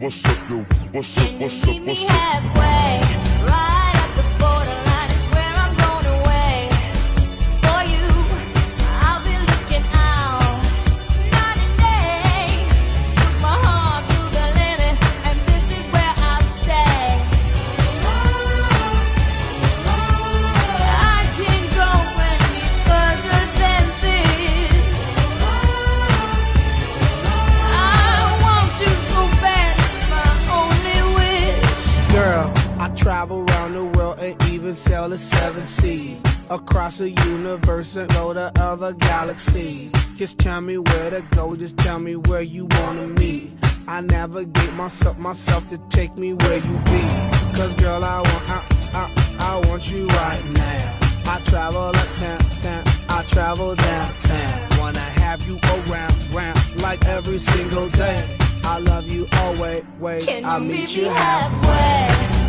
what's up, yo? What's up, Can you what's up, meet me what's up? halfway? Right at the borderline is where I'm going away. For you, I'll be looking out night and day. Took my heart to the limit, and this is where I'll stay. I can't go any further than this. I want you so bad, it's my only wish. Girl, I travel around the world and even sail the 7 seas. Across the universe and go to other galaxies. Just tell me where to go, just tell me where you wanna meet. I navigate myself to take me where you be. Cause girl, I want you right now. I travel uptown, I travel downtown. Wanna have you around, like every single day. I love you always, Can I'll you meet meet you me halfway. halfway?